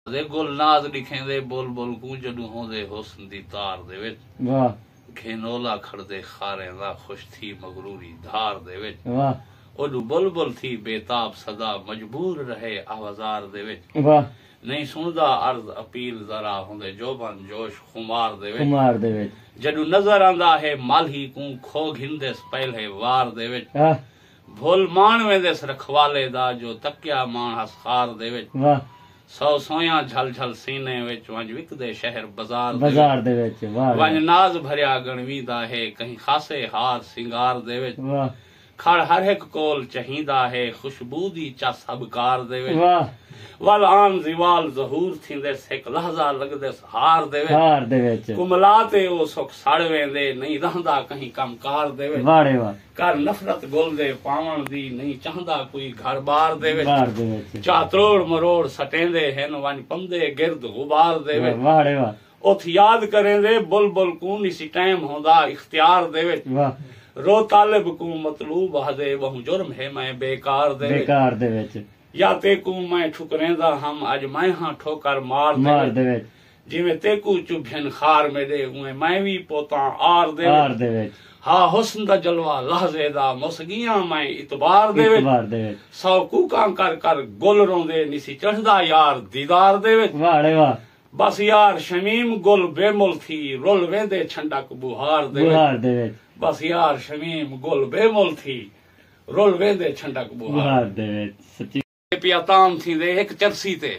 दे गुलनाज दिखेंदे बुल बुल को जदू होंदे हुस्न दी तार दे विच वाह घेनोला खड़दे खारे दा खुश थी मगरूरी धार दे विच वाह ओडू बुलबुल थी बेताब सदा मजबूर रहे आवाजार दे विच वाह नहीं सुनदा अर्ज अपील जरा होंदे जोबन जोश खुमार दे विच जदू नजर आंदा है माली को खो घिंदे पहले वार दे विच भुल मान वेंदेस रखवाले दा जो तकिया मान हसखार दे विच वाह सौ सोया झल झल सीने विच वंज विकदे शहर बाजार दे विच वंज नाज भरिया गणवीदा है कहीं खासे हार सिंगार दे विच खड़ हर एक कोल चाहिदा है खुशबू दी चा सबकार दे विच वल आन जिवाल जहूर थींदेस एक लहजा लगदेस हार दे विच कुमलाते ओ सुख सड़ वेंदे नहीं रहंदा कहीं कमकार दे विच वाड़े वाह कर नफरत गुल दे पावण दी नहीं चाहंदा कोई घर बार दे विच चा त्रोड़ मरोड़ सटेंदे हन वन पंदे गिरद गुबार दे विच वाड़े वाह उथ याद करेंदे बुलबुल को निसी टाइम होंदा इख्तियार दे विच रो तालिब को मतलूब हदे बहु जुर्म है मैं बेकार दे विच या तेकू मैं ठुकरेंदा हम अज मैं हाँ ठोकर मार दे जिवें तेकू चुभ्यन खार में दे उए मैं भी पोता आर दे हा हुस्न दा जलवा लहजे दा मुसगियां मैं इतबार दे सौ कूका कर कर गुल रोंदे निसी चढ़दा यार दीदार दे वाड़े वाह बस यार शमीम गुल बेमुल थी रुल वेंदे छंडक बुहार दे बस यार शमीम गुल बेमुल थी रुल वेंदे छंडक बुहार दे सच्ची पियाताम थी दे एक चरसी ते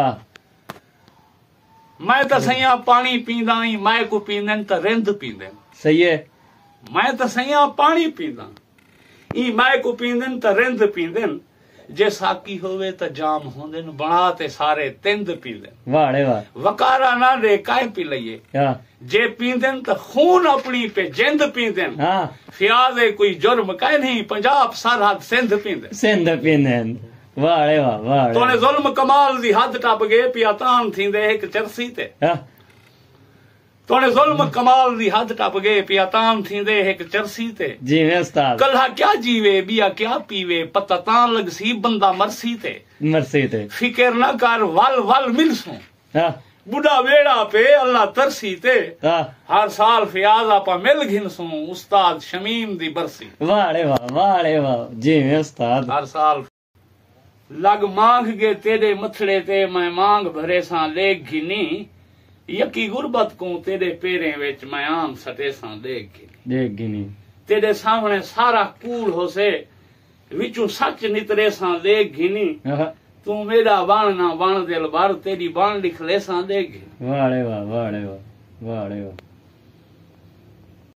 मैं तो सैया पानी पींदा ही मैं को पींदन तो रिंद पींदन सही है मैं तो सैया पानी पींदा ई मैं को पींदन तो रिंद पींदन जे साकी होवे तो जाम होंदन बना ते सारे तिंद पींदन वाड़े वाह वकारा ना दे काय पी लइए जे पींदन तो खून अपनी पे जिंद पींदन फियाज कोई जुर्म काय नहीं पंजाब सरहद सिंध पींदन वाड़े वाह वाह तोने जुल्म कमाल दी हद टप गए पियातान थींदे एक चरसी ते तोने जुल्म कमाल दी हद टप गए पियातान थींदे एक चरसी ते जी मैं उस्ताद कल्हा क्या जीवे बिया क्या पीवे पता तान लगसी बंदा मरसी ते फिक्र न कर वल वल मिलसू बुढ़ा बेड़ा पे अल्लाह तरसी ते हर साल फियाज आपा मिल घिनसू उस्ताद शमीम दी बरसी वाड़े वाह जी मैं उस्ताद हर साल लग मांग गे तेरे मथड़े ते मैं मांग भरे सा लेख घिनी यकी गुरबत को तेरे पेरे विच मैं आम सटे सा लेख घिनी तेरे सामने सारा कूड़ हो से विचू सच नितरे सा लेख घिनी तू मेरा बाण ना बाण दिल बार तेरी बाण लिख ले सा लेख घिनी वाड़े वाह